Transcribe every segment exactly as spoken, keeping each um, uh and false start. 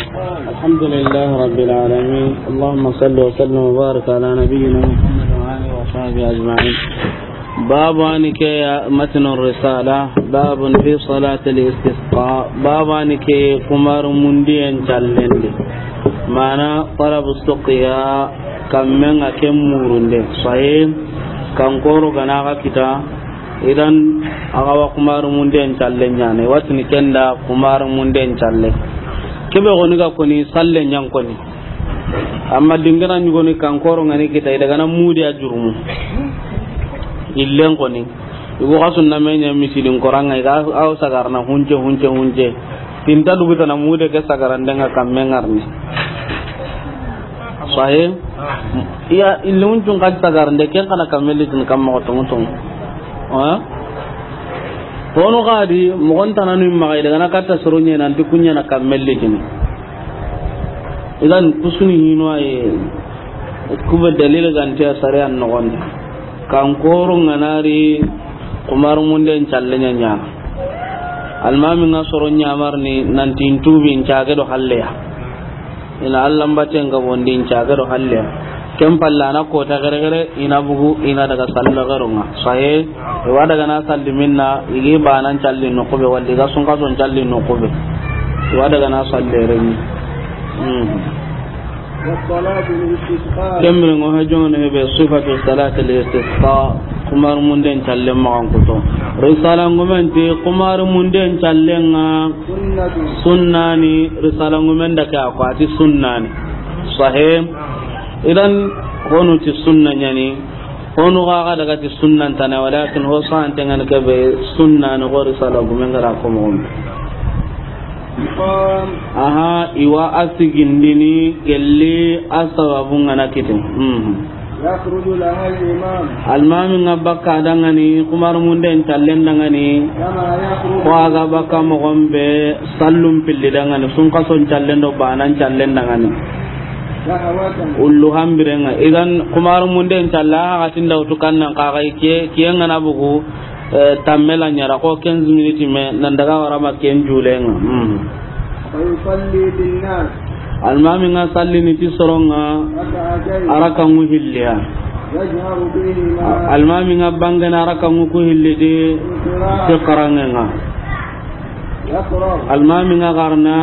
الحمد لله رب العالمين اللهم صل وسلم وبارك على نبينا محمد وآله وصحبه أجمعين. باب أنك متن الرسالة باب في صلاة الاستسقاء باب أنك قمر منديا جلند معنى طلب السقيا كم من كم مرند صحيح كم كورو غناغا كتا إذن أغا قمر منديا جلند يعني واتن كندا قمر منديا جلند kebe goni ga koni salle nyang koni amma dingana ni goni kankoro ngani kita daga na mudi a jurumu illen koni igo kasun na menya misidin koranga ga aw sagarna hunje hunje hunje tinta duguta na mude ke sagaran denga kamengarni sahe iya illun jung ka sagaran de ken kana kameli tin kamma ko tonton ha hono gadi mogon tananu magai daga na katta soronye nan dikunya na kamelle jini idan kusuni hino ay kuba dalil ganti asare an nogon kan koro nganari kumar munde challenya nya almami nga soronya marni nan tintubi ncaage do halle ina allah mbate nga bondi ncaage do halle kem pallana ko ta gare gare ina bugu ina daga sallo garonga sahe e wada gana salli minna igi banan challi no ko be walli ga sun ka son challi no ko be e wada gana salle reni mm wassalatu listisqa kemre ngo ha jonne be sifatu salati listisqa kumar munden challe ma ko to risala ngumen ti kumar munden challe nga sunnani risala ngumen da ka ko ati sunnani sahe idan hono ti sunna nyani hono ga daga ti sunnan tana walakin ho san tangan ka be sunna no gori sala gumen gara ko mo aha iwa asigindini gelli asababu ngana kitin mhm yakhruju laha al-imam al-imam ngabaka dangani kumar munden tallen dangani kama yakhruju wa ga baka mo gombe sallum pilli dangani sun ka son tallen do banan tallen dangani ullu hambirenga idan kumar munde inshallah hatin da utukan nan kaga ke kiyenga na bugu tammela nyara ko quinze minutes me nan daga wara ma ken julenga mm ayusalli binnas almami nga salli ni ti soronga araka mu hilliya yajharu bihi almami nga bangana araka mu ku hillidi ti qaranga المامي غارنا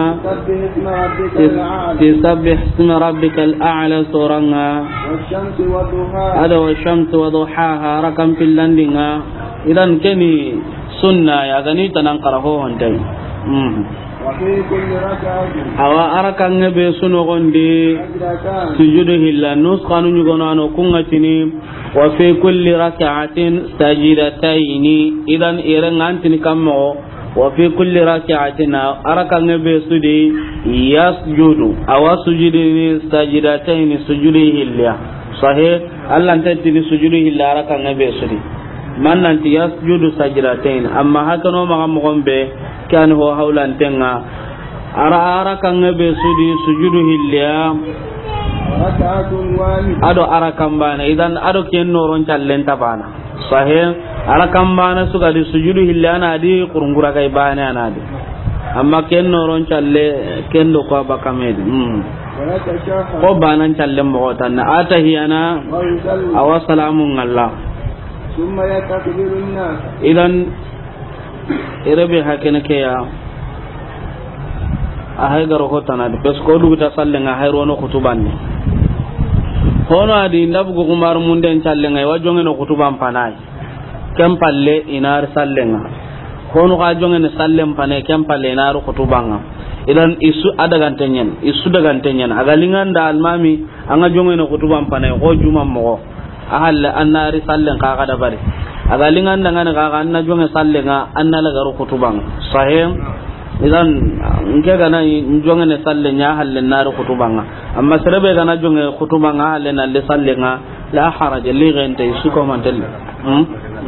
تسبح اسم ربك الأعلى سورنا والشمس وضحاها هذا والشمس وضحاها رقم في اللندنة إذن كني سنة يا غني تنقره هندي وفي كل ركعة أو أركان بسنو غندي سجوده إلا نسخة نجونانو كونغتني وفي كل ركعة سجدتين إذن إيرن أنتني كمو وفي كل ركعتنا أركان بسودي يسجد أو سجدني سجدتين سجوده إلا صحيح الله أنت تدي سجوده إلا أركان بسودي من أنت يسجد سجدتين أما هكذا ما مقام به كان هو حولا تنا أرى أركان بسودي سجوده إلا ركعة واحدة أدو أركان بانا إذن أدو كين نورون تلين تبانا صحيح ala kambana suka di sujudu hillana di kurungura kai bana anadi amma ken noron challe ken do ko bakamed mm ko banan challe mo tan atahiyana aw salamun allah thumma yakbiru an-nas idan irabi hakene ke ya ahay garo hotana de pes ko du ta salle nga hayro no kutubanni hono adi ndabu ko kumar munden challe ngai wajonge no kutuban panai kem palle inar sallenga hono ga jongene sallem pane kem palle inar khutubanga idan isu adagan tenyen isu dagan tenyen aga linganda almami anga jongene khutuban pane ko juma mo ahalla annari sallen ka ga da bare aga linganda ngana ga anna jonge sallenga anna la garu khutubanga sahih idan nge gana jongene sallenya halle nar khutubanga amma serebe gana jonge khutubanga halle na le sallenga la haraja li gente isu ko mantel hmm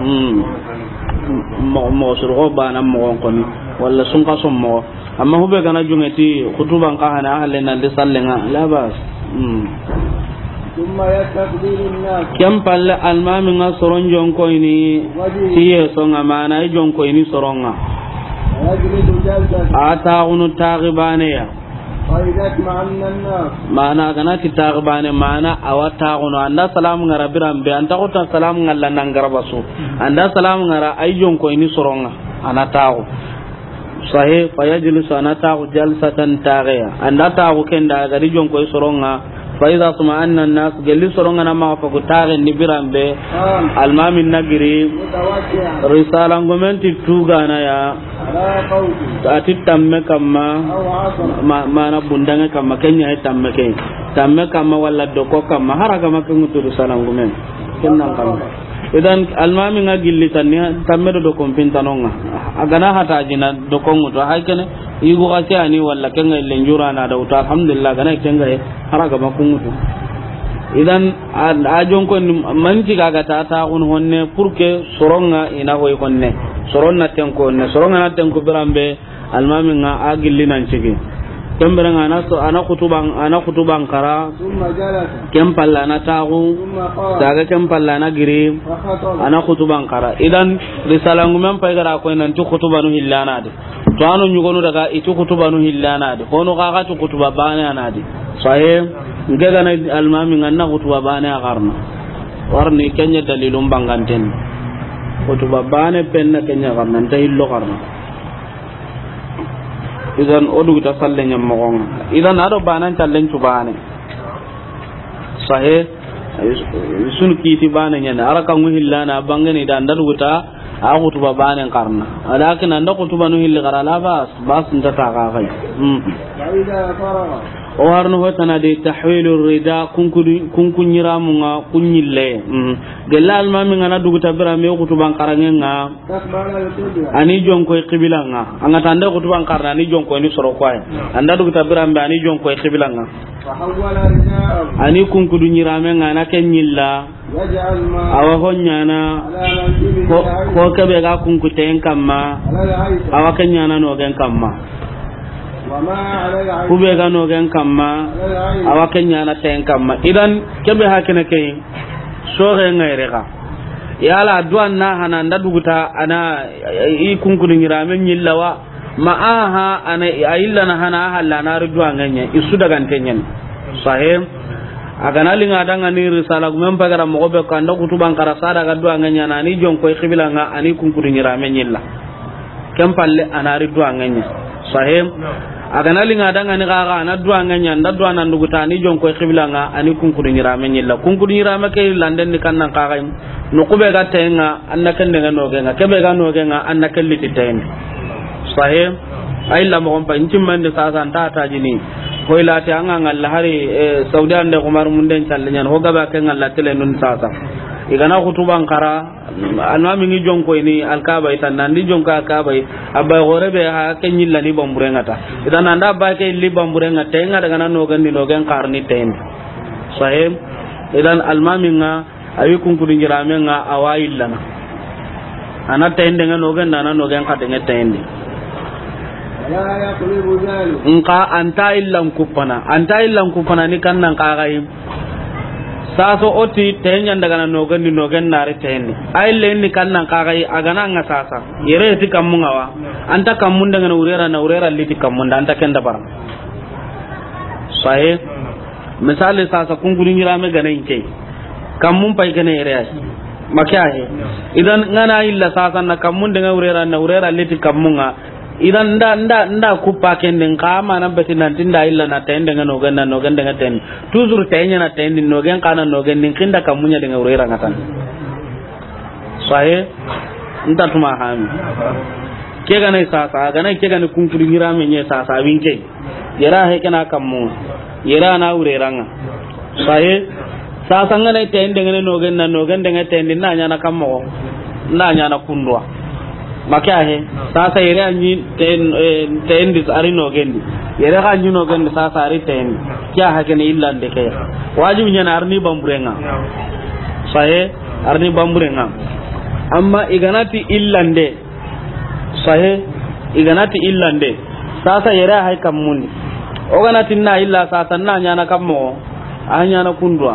mo mo suru bana mo ko ni wala sun ka som mo amma hube kana jungeti khutuban ka hana halle na de sallenga la bas mm thumma yakbiru an-nas kam pal almami nga soron jon ko ni tiye songa mana e jon ko ni soronga ata unu tagibane ya mana kana kita bane mana awata gono anda salamu ngara birambe anta ko ta salamu ngalla nan garbasu anda salamu ngara ayjon ko ini soronga anatawo sahih fayajlisu anatawo jalsatan taghiya anda tawo kenda gari jon ko soronga fa idha suma'anna an-nas gelli soronga na ma fa ko taghe ni birambe almamin nagiri risala ngomenti tuga na ya ati tamme kamma mana bundanga kamma kenya tamme ken tamme kamma walla doko kamma haraga makungu risala ngomen kennan kamma idan almami ngagilli tanni tamme do kompinta nonga agana hata jina doko nguto haykene yugo asiani walla kenga lenjura na da uta alhamdulillah gana kenga haraga makungu idan ajon ko manji gaga ta ta kun honne purke soronga ina hoy konne soronna tenko ne soronga na tenko birambe almami nga agilli nan cigi kembere nga na so ana kutubang ana kutubang kara kempalla na tagu daga kempalla na giri ana kutubang kara idan risalangu men pay gara ko nan tu kutubanu hillana de to anu nyugonu daga itu kutubanu hillana de hono ga ga tu kutuba bana na de sahe ngega na almami nga na kutuba bana garna warni kenya dalilum banganten kutuba bana penna kenya garna tay illo garna idan odu ta sallen yam mogonga idan ado banan tallen tubane sahe sun kiti bana nyana araka nguhillana bangani dan daluta a kutuba bana karna alakin anda kutuba no hilli garala bas bas ndata ga gai mm o harno hotana de tahwilur rida kunkun kunkun yiramunga kunyille mm gelal mami ngana duguta bira me kutuban karangenga ani jonko qibilanga anga tanda kutuban karna ani jonko ni soro kwai anda duguta bira me ani jonko qibilanga ani kunkudu nyiramenga na kenyilla awa honyana ko kebe ga kunkuten kamma awa kenyana no gen kamma kube ga no gen kamma awa kenyana ten kamma idan kebe hakene kay sore ngaire ga yala duan na hana nda duguta ana i kunkudin ramen yillawa ma aha ana ayilla na hana halla na ruduwa nganya isu daga tenyen sahih agana linga danga ni risala gumem pagara mo be ko anda kutuban karasa daga duwa nganya na ni jon koy khibila nga ani kunkudin ramen yilla kempalle ana ruduwa nganya sahih agana linga danga ni gaga na duwa nganya nda duwa nan duguta ni jon koy khibila nga ani kunkudin ramen yilla kunkudin ramen kay landen ni kannan kaga no kube ga tenga annaka ndenga no genga kebe ga no genga annaka liti ten sahih ay la mo kompa intimande sa san ta ta jini ko ila ta anga ngalla hari saudi ande umar munden challenyan ho gaba ke ngalla tele nun sa sa igana kutuban kara almami ni jonko ni alkaba itan nan ni jonka alkaba abba gore be ha kenyilla ni bamburenga ta idan anda ba ke li bamburenga tenga daga nan no gandi no gen karni ten sahih idan almami nga ayi kunkudin jirame nga awayillana ana tende nga no ganda na no gan kate nga tende la yaqlibu zalu nka anta illan kupana anta illan kupana ni kannan kagai saso oti tenya daga no gandi no gan nare tende aylle ni kannan kagai agana nga sasa yere ti kamunga wa anta kamun daga na urera na urera liti kamun anta kenda bar sahih misali sasa kunkudin jirame ganen ke kamun pai kene ere makya he idan ngana illa sasan na kamun de ngurera na urera leti kamunga idan nda nda nda kupa kende kama na beti nan tinda illa na tende ngano ganna no ganda ngaten tuzur tenya na tende no gen kana no gen kinda kamunya de ngurera ngatan sahe nda tuma hami ke ga nei sasa ga nei ke ga ni kunkuri hira menye sasa winke yara he kana kamu yara na urera nga sahe sasa ngane tende ngene no gen na no gen de tende na nya na kammo na nya na kundwa makya he sasa yere anyi ten tendi ari no gen yere ga anyi no gen sasa ari ten kya ha ken illa de ke wajibi nya na arni bamburenga sahe arni bamburenga amma iganati illande sahe iganati illande sasa yere hay kammundi o ganati na illa sasa na nya na kammo anya na kundwa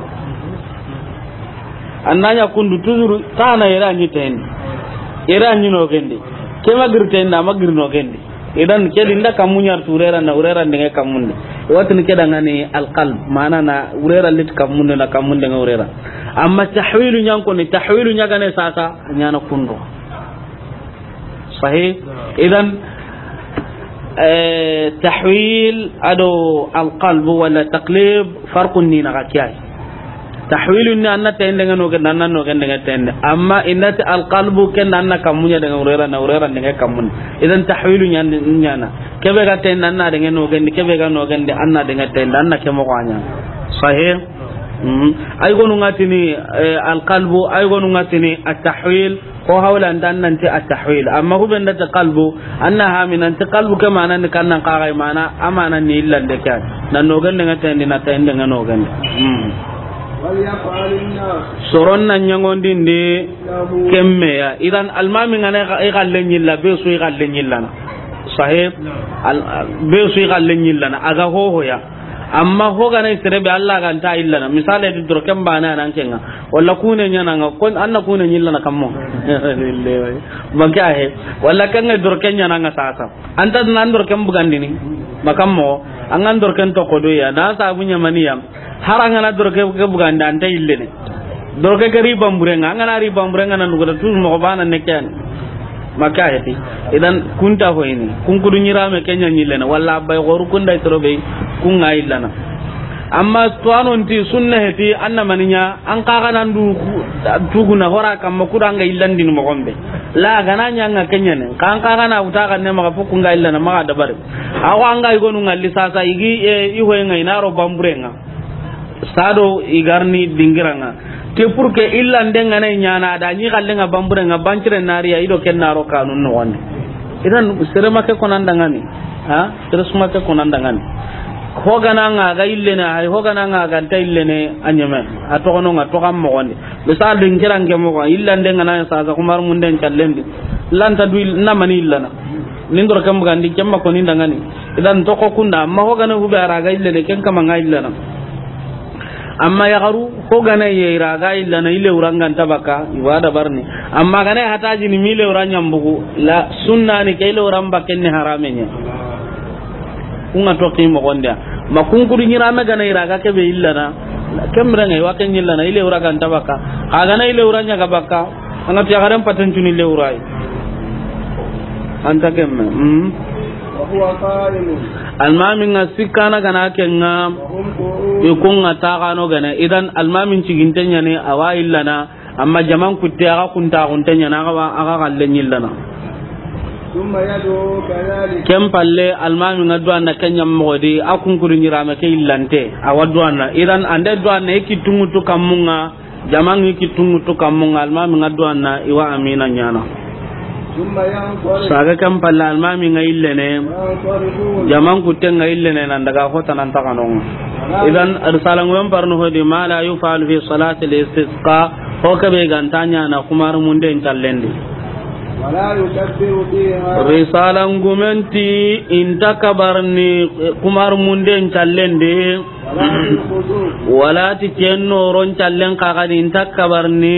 annanya kundu tuzuru kana yera nyi tendi yera nyi no gendi kema girtenda magir no gendi idan kedi nda kamunya turera na urera ndenge kamunde watin ke dangane alqalb mana na urera lit kamunde na kamunde nga urera amma tahwilu nyanko ni tahwilu nyagane sasa nyana kundo sahih idan tahwil ado alqalb wala taqlib farqun ni na kakiyai tahwilu ni anna tende ngano ke nanna no ke ndenge tende amma innati alqalbu ken nanna kamunya dengan urera na urera dengan kamun idan tahwilu nyana nyana kebe ga tende nanna dengan no gende kebe ga no gende anna dengan tende anna ke mo kwanya sahih ay gonu ngatini alqalbu ay gonu ngatini at-tahwil ko hawla ndan nanti at-tahwil amma hu benda ta qalbu annaha min anti qalbu kama nan kan nan qaray mana amana ni illa de kan nan no gende ngatende na tende ngano gende soron nan nyangondinde kemme ya idan almami ngane e galle nyilla be su galle nyilla sahib be su galle nyilla aga ho ho ya amma ho gane serebe Allah kan ta illa misale de dorkem bana nan kenga walla kune nyana nga kon anna kune nyilla na kammo maka he walla kanga dorken nyana nga sasa anta nan dorkem bugandini makammo angan dorken to kodo ya na sa bunya maniyam haranga na dorke ke buganda anta illene dorke ke riba mburenga ngana riba mburenga nan goda tu mo bana neken maka yati idan kunta ho ini kun kudu nyirame kenya nyilena walla bay goru kunda trobe kun ngailana amma tuano nti sunna heti anna maninya an kaga nan du tuguna hora kam makura nga illandi no gombe la gananya nga kenya ne kan kaga na utaka ne maka fuku nga illana maka dabare awa nga igonu ngalli sasa igi e iho nga inaro bamburenga sado igarni dingiranga te pour que illa ndenga nay nyana da nyi galle nga bambure nga bancire nariya ido ken naro kanun no wonde idan serema ke konandangani ha serema ke konandangani hogana nga ga illena hay hogana nga ga ta illene anyame atokono nga tokam mo wonde misal dingirange mo ko illa ndenga na sa sa kumar mun den kallendi lanta du na mani illana nindor kam gandi kemma ko nindangani idan toko kunda amma hogana hube ara ga illene ken kama nga illana amma ya garu ko gane ye raga illa na ile urangan tabaka ibada barni amma gane hataji ni mile uranya mbugu la sunna ni ke ile uramba kenne haramenya kunga to kimo gonda makun kudu nyirame gane raga ke be illa na kemra ngai wa ken illa na ile uragan tabaka aga na ile uranya kabaka anga tiya garan patan tuni ile urai anta kemme mm huwa qa'imun almamin sikana gana kenga ikunga tagano gana idan almamin cigintenya ne awa illana amma jaman kutte aga kunta kuntenya na aga aga gallen illana summa yadu kadhalik kem palle almamin ngadwa na kenya mogodi akun kudu nyirama ke illante awadwa na idan ande dwa na ikitungu to kamunga jaman ikitungu to kamunga almamin ngadwa na iwa amina nyana saga kan palla almami nga illene jaman kutte nga illene nan daga hota nan takanong idan arsalan wen parno hodi mala yufal fi salati al-istisqa ho ka be gantanya na kumar munde intallende wala yukabbiru fiha risalan gumenti intakabarni kumar munde intallende wala tikenno ron callen kagadi intakabarni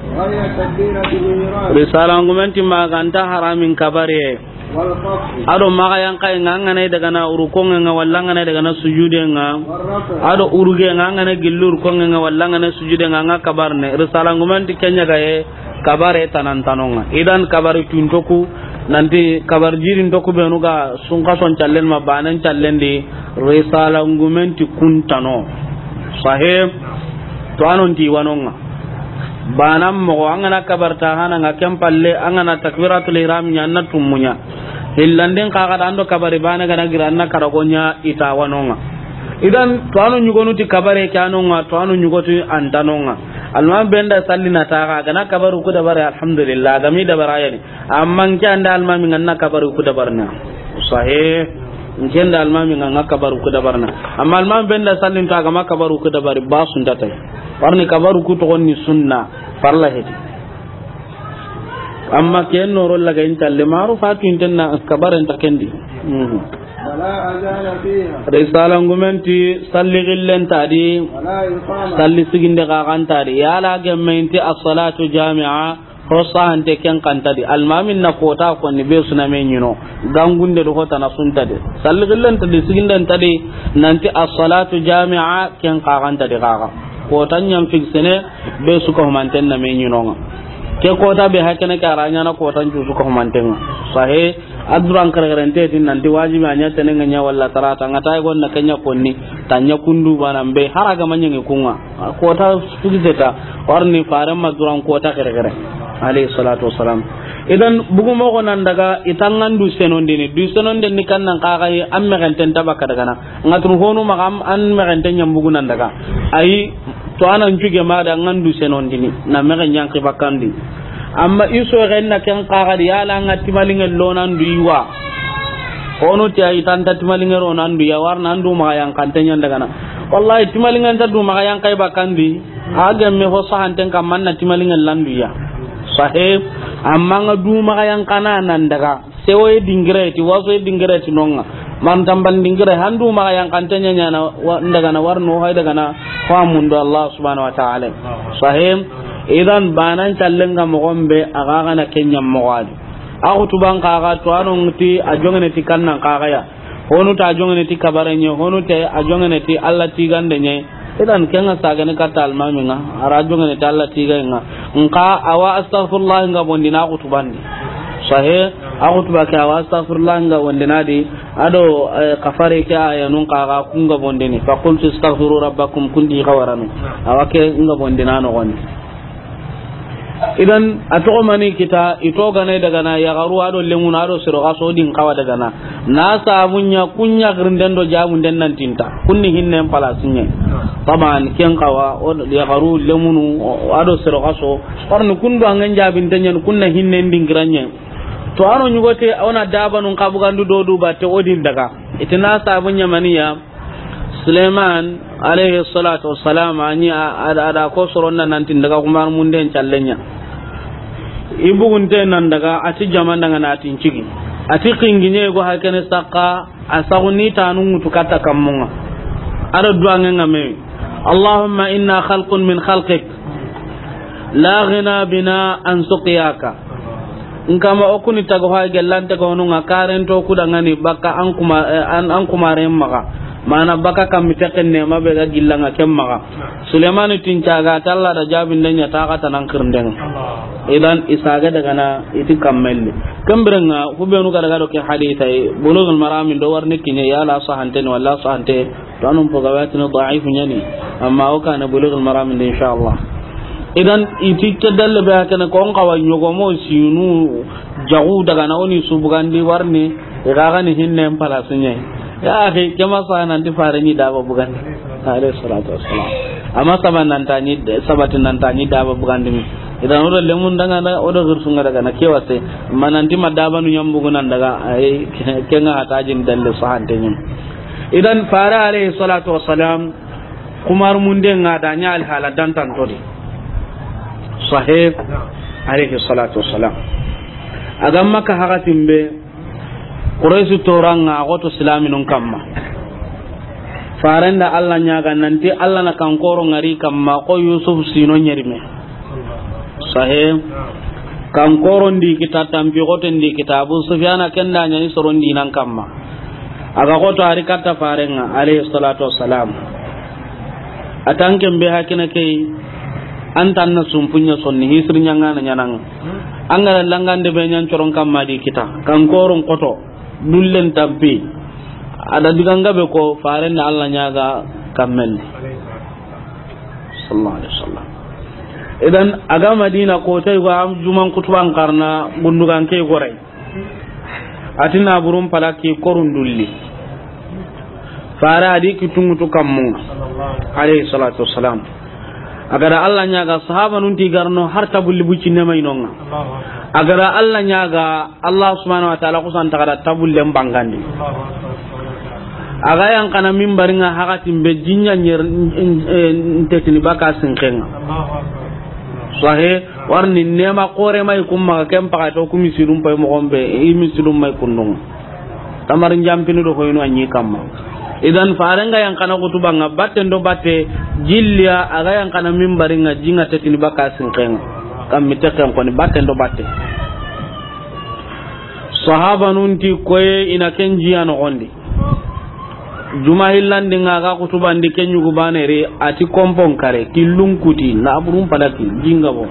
risala ngumenti maganta haramin kabare ado maga yang kai ngangane daga na urukonga nga wallanga daga na sujude nga ado uruge ngangane gillur konga nga wallanga na sujude nga nga kabarne risala ngumenti kenya gaye kabare tanan tanonga idan kabare tuntoku nanti kabar jirin toku benuga sunka son challen ma banan challen di risala ngumenti kuntano sahib to anon ti wanonga banam mo angana kabarta hana nga kempalle angana takbiratul ihram nya na tumunya hillanden kaga dando kabari bana gana giranna karagonya itawanonga idan to anu nyugonu ti kabare kanonga to anu nyugotu antanonga alma benda sallina taga gana kabaru ku da bare alhamdulillah gami da barayani amma kyanda alma min anna kabaru ku da barna sahih ngenda alma min anna kabaru ku da barna amma alma benda sallin taga ma kabaru ku da bare basun datai parni kabaru ku to onni sunna parla hedi amma ken noro laga intalle maru fatu intenna kabaren takendi mhm wala azana fiha risala ngumenti salli gillen tadi wala iqama salli siginde ga kan tadi ya la gemmenti as-salatu jami'a ho sahante ken kantadi almamin na kota ko ni be suna men yino gangunde do hota na suntade salli gillan tadi sigindan tadi nanti as-salatu jami'a ken qaganta de qaga kota nyam fiksene be su ko manten na men yino ke kota be hakene karanya na kota ju su ko manten sahe aduran kargarante tin nanti wajibi anya tenenga nya walla tarata ngata gon na kenya konni tanya kundu banambe haraga manyange kunga kota sugizeta warni faran maduran kota kargare alayhi salatu wassalam idan bugumo ko nan daga itangan du senondi ni du senondi ni kannan kaga yi amme ganten tabaka daga na ngatru honu magam an me ganten nyam bugu nan daga ai to anan juge ma da ngandu senondi ni na me ganyan kibakandi amma iso renna ken kaga ya la ngati malingen lonan du yiwa hono ti ay tan timalingen ronan du ya warna ndu ma yang kantenya daga na wallahi timalingen ta du ma yang kai bakandi aga me ho sahanten kam manna timalingen landu ya sahib amma nga duma kayang kananan daga sewoy dingireti wasoy dingireti nonga man tambal dingire handu ma kayang kantanya nyana daga na warno hay daga na famundo Allah subhanahu wa ta'ala sahib idan banan tallenga mo gombe aga kana kenyam mo wadi aku tuban kaga to anonti ajongene ti kannan kaga ya honu ta ajongene ti kabarenye honu te ajongene ti Allah ti gandenya idan kenga sagane kata almaminga arajongene ti Allah ti ganga nka awa astaghfirullah nga bondina aku tubandi sahe aku tubake awa astaghfirullah nga bondina di ado kafare ka ya nun kaga kunga bondini fa qultu astaghfiru rabbakum kundi qawaranu awake nga bondina no goni idan ato mani kita ito gane daga na ya garu ado lemun ado siro gaso din kawa daga na na sabunya kunya grinden do jamun den nan tinta kunni hinne palasinye taban ken kawa ya garu lemunu ado siro gaso orno kundu angen jabin tanyen kunna hinne ndingiranye to ano nyugote ona daba nun kabugandu do du batte odin daga itina sabunya maniya Sulaiman alayhi salatu wassalam ani ada ada ko soronna nan tin daga kumar munden challenya ibugunte nan daga ati jaman daga natin cigi ati kinginye go hakene saka asaguni tanu mutu kata kamunga ada duange ngame Allahumma inna khalqun min khalqik la ghina bina an suqiyaka ngama okuni tago ha gelante ko nunga karento kudangani baka an kuma an an kumare maka mana baka kam mitakenne mabe ga gillanga kemma Sulaiman tincaga talla da jabin danya ta kata nan kirnden idan isaga daga na iti kammelle kambrenga hubenu kada gado ke hadita bulugul maramin do warne kinye ya la sahante wala sahante to anum pogawati no da'if nyani amma o kana bulugul maramin insha Allah idan iti tadalle ba kana ko ngawa nyogo mo sinu jagu daga na oni subugandi warne ga gani hinne palasunya ya akhi kama sana ndi farani da babugan alayhi salatu wassalam amma saban nan tani sabatin nan tani da babugan dimi idan odo lemun daga na odo gursunga daga na kewase mananti madabanu nyambugunan daga ay kenga hatajin dalle sahante nyum idan fara alayhi salatu wassalam kumar munde ngada nya al haladan tan todi sahib alayhi salatu wassalam agamma ka hagatimbe Quraisu toranga goto islaminun kamma faranda Allah nyaga nanti Allah na kankoro ngari kamma ko Yusuf sino nyerime sahe kankoro ndi kita tambi goto ndi kitabu Sufyana kenda nyani sorondi nan kamma aga goto ari kata farenga alayhi salatu wassalam atanke mbe hakina kay antan na sumpunya sonni hisrinya ngana nyanang angara langande be nyan coron kamma di kita kankoron koto dullen tabbi ada diganga be ko faren Allah nyaga kammel sallallahu alaihi wasallam idan aga Madina ko tay wa juman kutuban karna gundugan ke gore atina burum palaki korun dulli fara adi kitungutu kammu alayhi salatu wassalam agara Allah nyaga sahaba nun ti garno har tabulli buci ne may nonga agara Allah nyaga Allah subhanahu wa ta'ala kusan tagada tabulle bangandi aga yang kana mimbaringa hakati be jinya nyer tetini baka sinkenga sahe warni nema kore may kumma kem paka to kumi silum pay mo gombe imi silum may kundung tamarin jampini do ko ino anyi kamma idan farenga yang kana kutubanga batte ndo batte jillia aga yang kana mimbaringa jinga tetini baka sinkenga kam mitakan ko ni batten do batte sahaba nunti koye ina kenjiya no gondi juma hillandi ngaga kutubandi kenyugo banere ati kompon kare killun kuti na aburum padaki jinga bo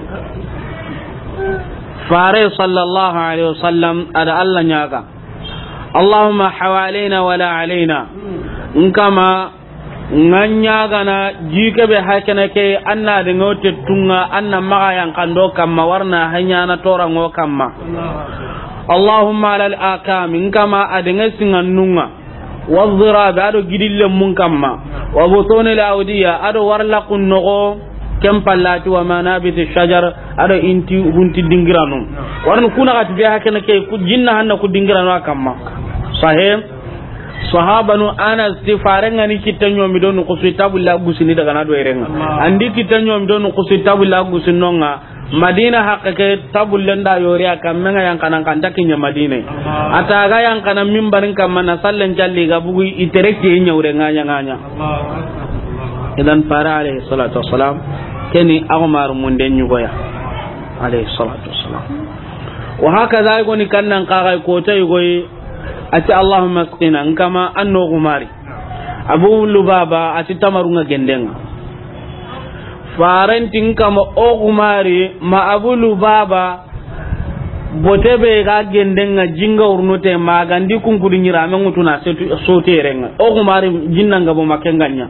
fare sallallahu alaihi wasallam ada Allah nyaga Allahumma hawalaina wala alaina nkama nganya gana jike be hakana ke anna de ngote tunga anna maga yang kando kamma warna hanya na tora ngo kamma Allahumma ala al-akam nkama adenga singannunga wadhirab ado gidille mun kamma wa butun al-awdiya ado warla kunno kem pallati wa manabit ash-shajar ado inti hunti dingiranu warno kuna gat be hakana ke ku jinna hanna ku dingiranu kamma sahih sahabanu anas ti farenga ni kitanyo mi don ko suitabulla gusini daga na do erenga andi kitanyo mi don ko suitabulla gusinonga madina haqqake tabullenda yori aka menga yang kanan kan takinya madina ataga yang kanan mimbarin kam mana sallen jalli ga bugu itereke nyawre nganya nganya idan para alaihi salatu wassalam keni agmar mun den nyugoya alaihi salatu wassalam wa hakaza yugoni kannan qaga ko tay goyi ati Allahumma asqina kama anno gumari abu lubaba ati tamarunga gendenga farantin kama o gumari ma abu lubaba botebe ga gendenga jinga urnote magandi kunkudi nyirame ngutuna setu soterenga o gumari jinnanga bo makenganya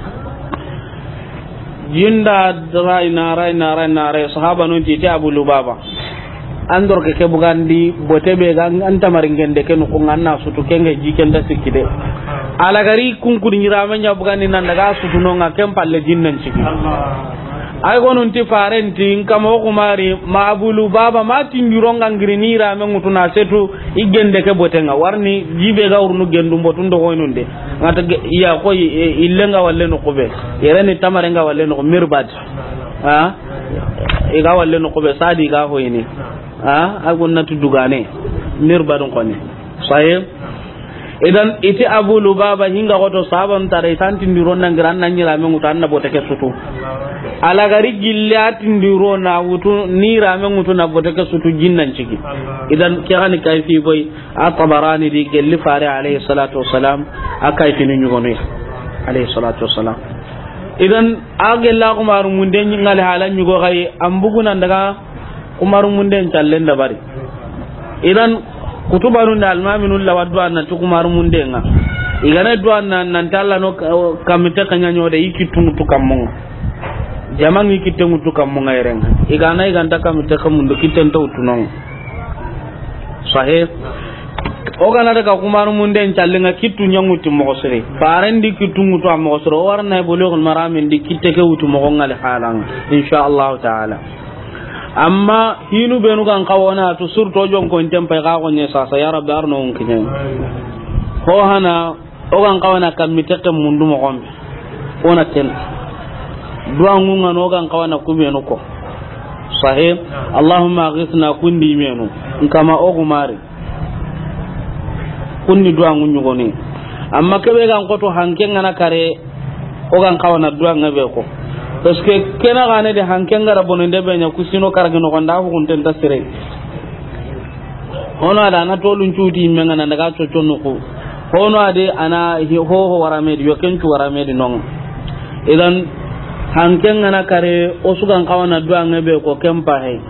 jinda raina raina raina ra sahaba non ti abu lubaba andor ke bugandi botebe ga anta maringende ken ko nganna sutu kenge jikenda sikide ala gari kunkudi nyirame nya bugandi nan daga sutu no ngakem palle jinnan ciki ay gonon ti farenti kamo kumari ma abulu baba ma tindironga ngirini rame ngutuna setu igende ke botenga warni jibe ga urnu gendu botundo ko nonde ngata iya ko illenga walle no kobe yereni tamarenga walle no mirbad ha iga walle no kobe sadi ga hoyini ha agonna tudugane mirbadun koni saye idan iti abu lubaba hinga goto saban tare tantindiron nan gran nan nyira men ngutan na boteke sutu ala gari gillat ndiro na wutu ni rame ngutu na boteke sutu jinnan ciki idan kirani kai fi boy at-tabarani di gelli fare alayhi salatu wassalam akai fini nyugono alayhi salatu wassalam idan agella kumaru munde ngal halan nyugo kai ambugunan daga kumaru munde challen da bari idan kutubarun da almaminun lawadwa na tukumaru munde nga igana duan nan nan talla no kamite kanyanyo de ikitu tukammo jamangi kitengu tukammo ngairenga igana iganda kamite kamundu kitento utunong sahih ogana daga kumaru munde challenga kitu nyanguti mo sere barendi kitu mutu am sere warna bulughul maramin di kiteke utu mo ngal halang insha Allah taala amma hinu benu kan kawana to surto jon ko tempa ga ko nyesa sa ya rabbi arno on kinye ho hana o kan kawana kam mitete mundu mo gombe ona ten duangu ngano kan kawana kubenu ko sahih allahumma aghithna kundi menu kama o gumari kunni duangu nyugoni amma kebe kan ko to hanken ngana kare o kan kawana duanga be ko parce que kena gane de hanken gara bonende be nya kusino karagino konda ko kunten tasire hono ada na tolun cuuti menga na daga coconno ko hono ade ana ho ho waramedi yo kencu waramedi non idan hanken ngana kare o sugan kawana du'a ngebe ko kempa hay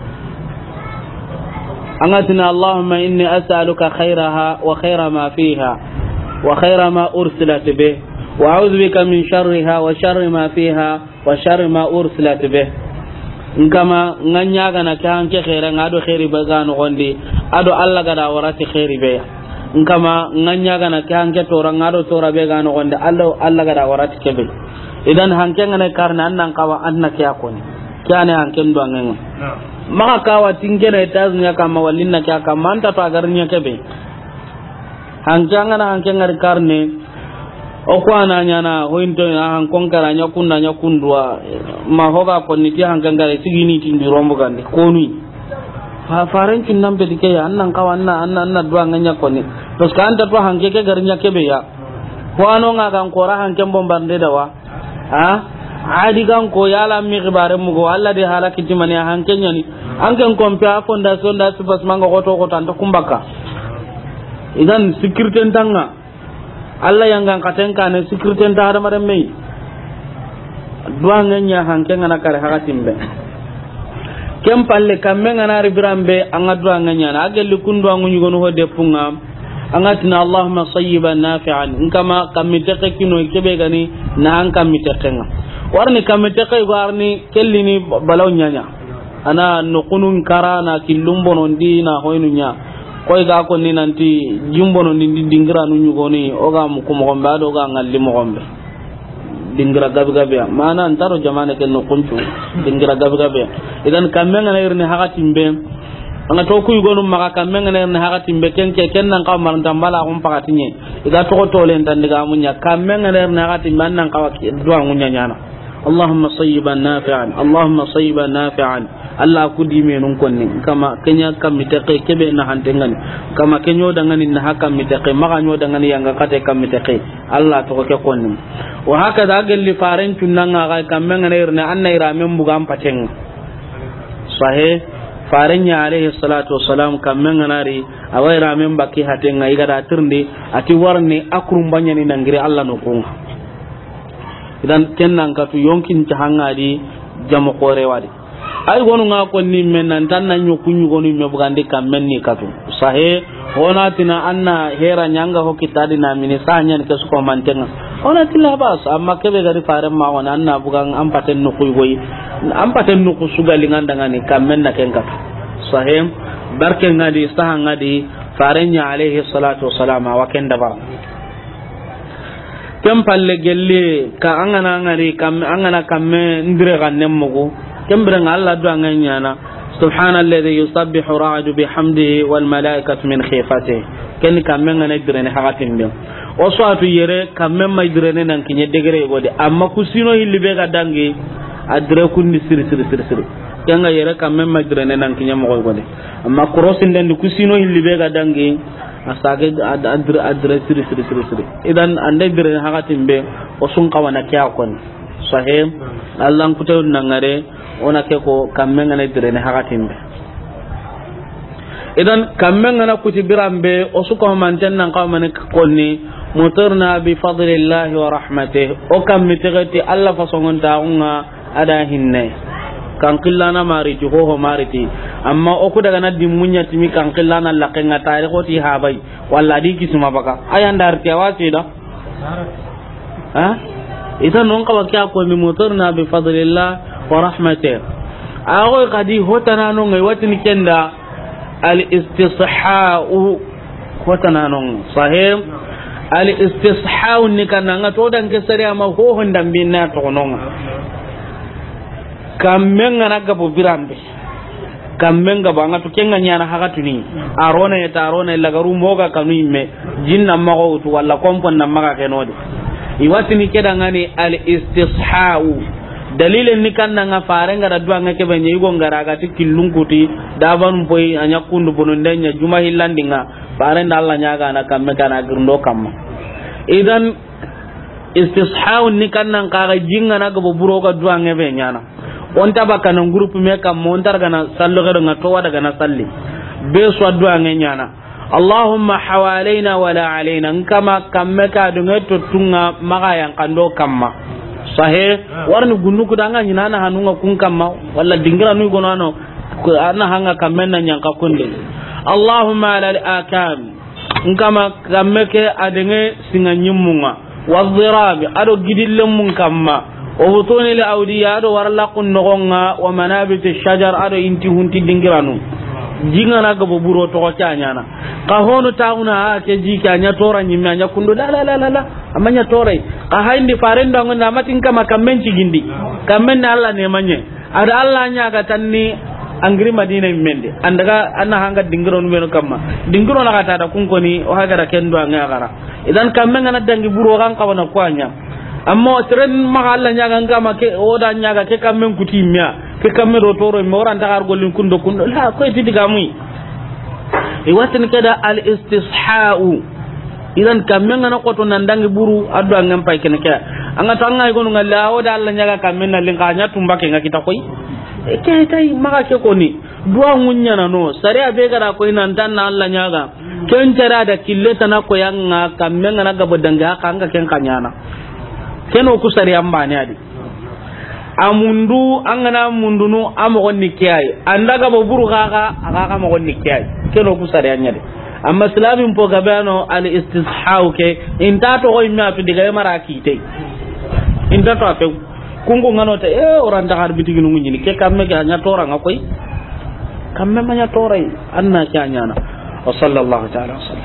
angatina allahumma inni as'aluka khairaha wa khaira ma fiha wa khaira ma ursilat bih wa a'udhu bika min sharriha wa sharri ma fiha wa sharri ma ursilat bih ngama nganya gana kan ke khaira ngado khairi bagano gondi ado alla gada warati khairi be ngama nganya gana kan ke tora ngado tora be gano gondi alla alla gada warati kebe idan hanken ngane karna annan kawa anna ke akoni kyane hanken do ngenga maka kawa tingene taznya kama walinna kya kama anta to agarnya kebe hanken ngana hanken ngar karne o ko ananya na hointo na hankon karanya kunna nya kundwa ma hoga konni ti hanken ngare sigini ti rombo gande koni fa faran kin nambe dike ya annan kawan na annan na duwa nganya konni to skanta to hanke ke garnya kebe ya ko ano nga kan kora hanken bombande dawa ha adi kan ko yala mi gibare mu go alla de halaki ti mani hanken nyani anken kompia fondation da sipas manga goto goto anta kumbaka idan security tanga Allah yang gang katen kan security ta hada maram mai duanga nya hanke ngana kare hakatimbe kem palle kamme ngana ribirambe anga duanga nya na agel kundu angu nyugo no de punga anga tina Allahumma sayyiban nafi'an kama kamite kino kebe gani na an kamite kenga warni kamite kay warni kellini balaw nya ana no kunun karana kilumbo non dina hoynu nya koy ga ko ni nanti jumbo non di dingira nu nyugo ni oga mu ko mo gombe do ga ngalli mo gombe dingira gabi gabi mana antaro jamane ken no kuncu dingira gabi gabi idan kammenga na irne hakati mbe anga to ku yugo no maka kammenga na irne hakati mbe ken ke ken nan ka mar tambala ko pakatinye iga to to len tan diga munya kammenga na irne hakati man nan ka do ngunya nyana Allahumma sayyiban nafi'an Allahumma sayyiban nafi'an Allah ku di menun konni kama kenya kam mitake kebe na hantengan kama kenyo dangani na hakam mitake maka nyo dangani yanga kate kam mitake Allah to ke konni wa haka da galli faren tunanga ga kammen ne irna anna iramen bugam pateng sahe faren ya alaihi salatu wassalam kammen nari awai ramen baki hatenga igada tirndi ati warni akrum banya ni nangire Allah no kunga idan kennan ka tu yonkin tahanga di jamo kore wadi ay gonu nga ko ni men nan tan nan nyoku nyugo ni me bugande kammen ni katu sahe ona tina anna hera nyanga ho kitadi na mini sanya ni kesu ko mantenga ona tilla bas amma kebe gari fare ma wana anna bugang ampaten no kuy goyi ampaten no kusugali ngandanga ni kammen na ken katu sahe barke ngadi saha ngadi fare nya alaihi salatu wassalam wa ken dabar kem palle gelle ka angana ngari kam angana kamme ndire gannem mugo kembere Allah do anganya na subhanalladhi yusabbihu ra'du bihamdihi wal malaikatu min khifatihi ken kamme ngana dire ne hakatin be o so atu yere kamme may dire ne nan kinye degere gode amma kusino hillibe ga dangi adre kunni sir sir sir sir kenga yere kamme may dire ne nan kinye mo gode amma krosin den kusino hillibe ga dangi asage adre adre sir sir sir sir idan ande dire ne hakatin be o sun kawana kya kon sahih Allah kutew nangare ona ke ko kammen ngana dire ne hakatimbe idan kammen ngana kuti birambe o suko manten nan ka man konni mutarna bi fadlillahi wa rahmatihi o kam mitigati Allah fasongon taunga ada hinne kan qillana mariti ho ho mariti amma o ku daga na dimunya timi kan qillana lakenga tare ko ti habai walla di kisuma baka ayanda arti awasi da ha idan non ka wakya ko mi mutarna bi fadlillahi wa rahmatihi ago kadi hotana no ngai watini kenda al istishau hotana no sahib al istishau ni kananga to dan ke sare ama ho honda binna to nonga kammenga naga bo birambe kammenga banga to kenga nyana hakatu ni arona ya tarona illa garu moga kanu imme jinna mago to walla kompon na maga kenode iwatini kedangani al istishau dalilin ni kan nga farenga da duanga ke benye yugo ngaraga ti kilunguti daban boy anya kundu bonondenya juma hillandinga farenda Allah nyaga na kamme kana girndo kamma idan istishau ni kan nan kaga jinga na go buro ga duanga be nyana on tabaka nan groupe me kam mon targa na sallo ga nga to wada ga na salli be so duanga nyana Allahumma hawalaina wala alaina kama kamme ka dunga to tunga maga yang kando kamma sahe warni gunnu ku danga nyina na hanunga kun kamma walla dingira nu gono no ana hanga kammen na nyanka kunde Allahumma ala al-akam ngama kammeke adenge singa nyimmunga wadhirabi ado gidille mun kamma wa butuni li awdiya ado warla kun nogonga wa manabit ash-shajar ado inti hunti dingira nu jinga na gabo buro to ko nyana ka hono tauna ha ke ji ka nya tora nyimya nya kundo la la la la amanya torai ka haindi farenda ngona matin kama kammen cigindi kammen Allah ne manye ada Allah nya ga tanni angri madina mende andaga anna hanga dingiro no kamma dingiro na kata da kunkoni o haga da kendo anga gara idan kammen ngana dangi buro kan kawana kwanya amma tren ma Allah nya ga ngama ke oda nya ga ke kammen kutimya ke kamme do toro mi waranta har golin kundo kundo la ko ti diga muy e watin kada al istishau idan kamme ngana ko to nandangi buru addu angam pay ken ka anga tanga ko ngalla o da Allah nyaga kamme na linga nya tumba ke ngakita koy e ke tay maka ke ko ni duwa ngunya na no sare be gara ko ina tan na Allah nyaga ken cara da kille tana ko yanga kammenga na gabo danga kanga ken kanyana keno ku sare ambane adi amundu angana mundunu amo gonni kiyai anda gabo buru gaga aga ga mo gonni kiyai keno ku sare anyade amma islamin po gabano al istishau ke inta to ko imma to diga mara kite inta to ape kungo ngano te e oranda har bitigi nu nyini ke kamme ga nya tora ngakoy kamme ma nya tora anna kya nyana wa sallallahu ta'ala